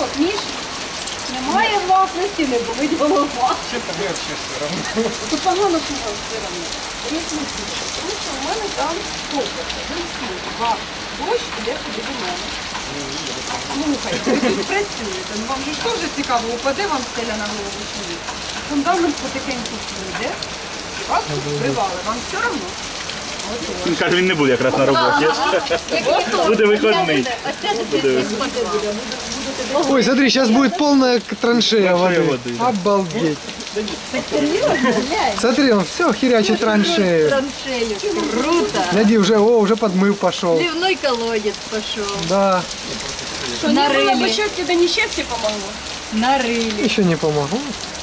Міш, немає власності, не болить голова. Чесно, мені взагалі все одно. То погано кував все одно. Тому що в мене там стопи. Два дощ іде туди до мене. Слухайте, ви тут працюєте. Ну вам же ж теж цікаво, упаде вам стеля на голову чи ні? Фундамент потихеньку прийде. І вас тут вкривали. Вам все одно? Він каже, він не буде якраз на роботі. Буде вихідний. Ой, смотри, сейчас будет полная траншея Траншея воды. воды. Обалдеть. Так серйозно, глянь. Смотри, он все херячит траншею. Траншею. Круто. Гляди, уже подмыв пошел. Сливной колодец пошел. Да, Що не було Нарили. б щастя, да нещастя помогло. Нарыли. еще не помогу.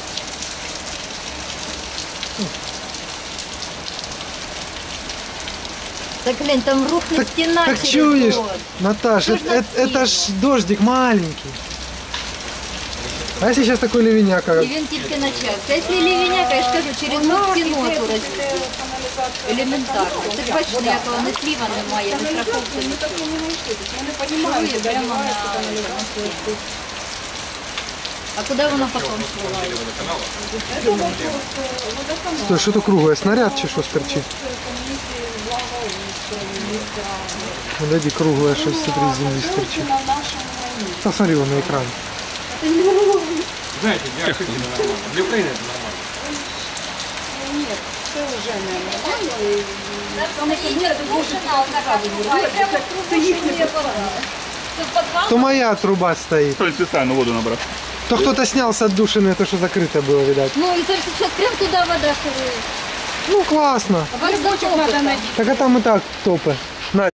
Так, глянь, там рухнет стена Так через чуешь, год. Наташ, Что ж нас это ж дождик маленький. А если сейчас такой ливеняк? І він тільки почався. Якщо ливеняка, я ж кажу, через год стіну ту росте. Елементарно. Ти ж бачиш, ніякого не сліва немає, не страховки. Ми так і не знайшли. Тобто я не розумію, Шурує де прямо немає на каналізації. А куди воно потім спливає? Це вопрос водоканалу. Стой, что-то круглое, снаряд чи що стерчит? Комісії благоустрою міста. Подойди, круглое, что смотри, с земли Це стерчит. на нашому районі. Посмотри его на экран. Знаєте, для Арктики не нормально. Для України це нормально. Ні, це вже не нормально. Саме кабінет дуже правильно. Це їхня питання. То моя труба стоит. Хтось спеціально воду набрав. То кто-то снял с отдушины, то что закрыто было, видать. Ну, і там зараз прямо туди вода шурує. Ну, классно. Грибочок треба знайти. Так а там и так топы.